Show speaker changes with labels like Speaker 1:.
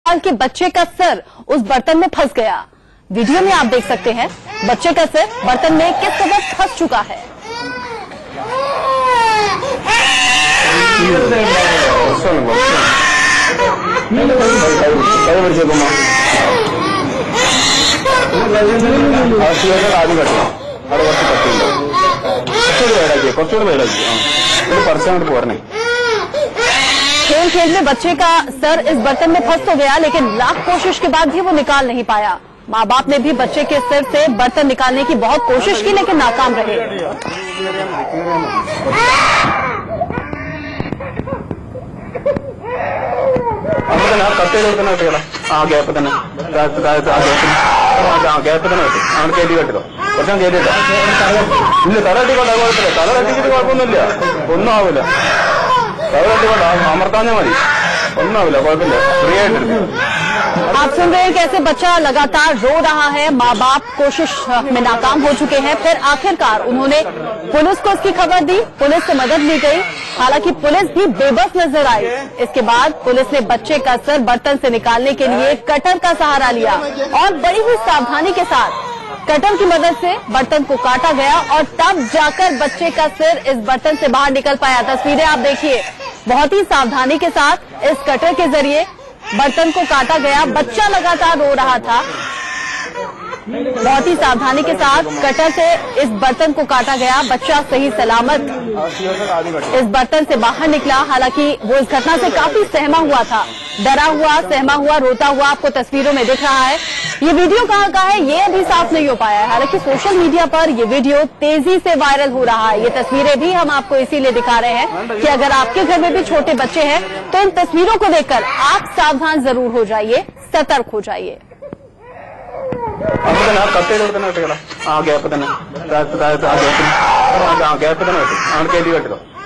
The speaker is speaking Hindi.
Speaker 1: साल के बच्चे का सर उस बर्तन में फंस गया। वीडियो में आप देख सकते हैं बच्चे का सिर बर्तन में किस कदर फंस चुका है। खेल खेल में बच्चे का सर इस बर्तन में फंस तो गया, लेकिन लाख कोशिश के बाद भी वो निकाल नहीं पाया। माँ बाप ने भी बच्चे के सिर से बर्तन निकालने की बहुत कोशिश की, लेकिन नाकाम रहे। आप सुन रहे हैं कैसे बच्चा लगातार रो रहा है। माँ बाप कोशिश में नाकाम हो चुके हैं। फिर आखिरकार उन्होंने पुलिस को इसकी खबर दी, पुलिस से मदद ली गई। हालांकि पुलिस भी बेबस नजर आई। इसके बाद पुलिस ने बच्चे का सर बर्तन से निकालने के लिए कटर का सहारा लिया और बड़ी ही सावधानी के साथ कटर की मदद से बर्तन को काटा गया और तब जाकर बच्चे का सिर इस बर्तन से बाहर निकल पाया। तस्वीरें आप देखिए, बहुत ही सावधानी के साथ इस कटर के जरिए बर्तन को काटा गया। बच्चा लगातार रो रहा था, बहुत ही सावधानी के साथ कटर से इस बर्तन को काटा गया। बच्चा सही सलामत इस बर्तन से बाहर निकला। हालांकि वो इस घटना से काफी सहमा हुआ था, डरा हुआ, सहमा हुआ, रोता हुआ आपको तस्वीरों में दिख रहा है। ये वीडियो कहाँ का है ये अभी साफ नहीं हो पाया है। हालांकि सोशल मीडिया पर ये वीडियो तेजी से वायरल हो रहा है। ये तस्वीरें भी हम आपको इसीलिए दिखा रहे हैं कि अगर आपके घर में भी छोटे बच्चे हैं तो इन तस्वीरों को देखकर आप सावधान जरूर हो जाइए, सतर्क हो जाइए।
Speaker 2: गैप